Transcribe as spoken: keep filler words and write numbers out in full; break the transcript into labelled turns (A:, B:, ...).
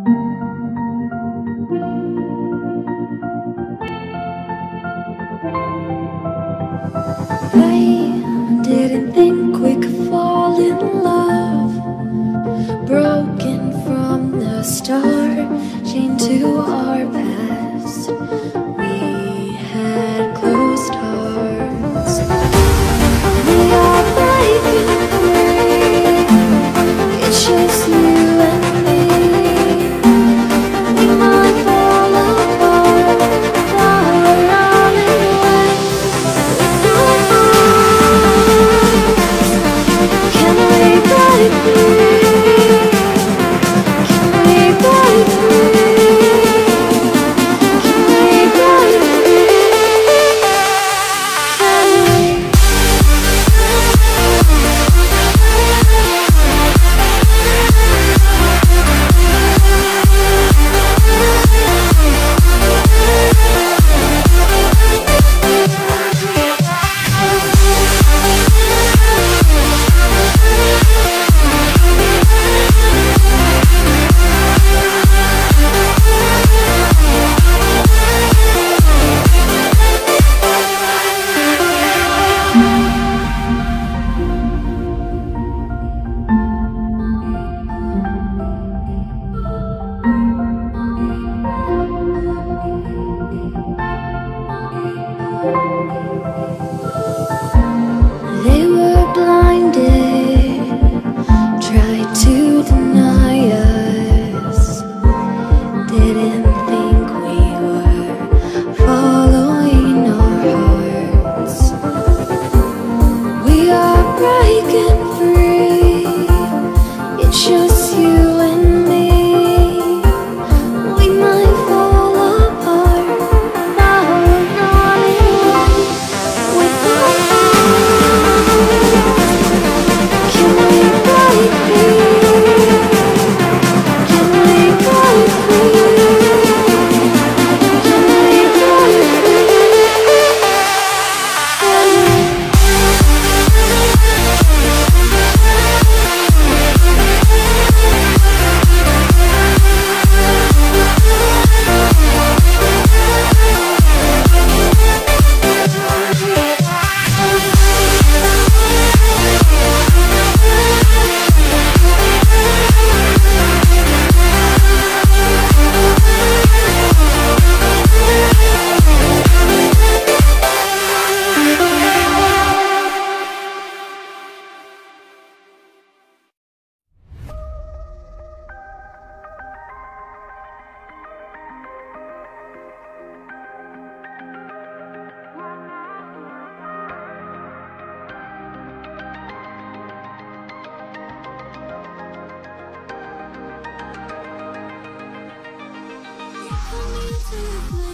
A: I didn't think we could fall in love, broken from the start, chained to our past. We had closed hearts. We are breaking free. It's just you and me. We might fall apart, but we're running away with our hearts. Can we break free? Can we break free? Can we break free? Can we? They were blinded, tried to deny us, didn't think we were following our hearts. We are breaking free, it's just you and me. We might fall apart, but we're running away with our hearts. Can we break free? Can we break free? Can we break free? Can we? Coming to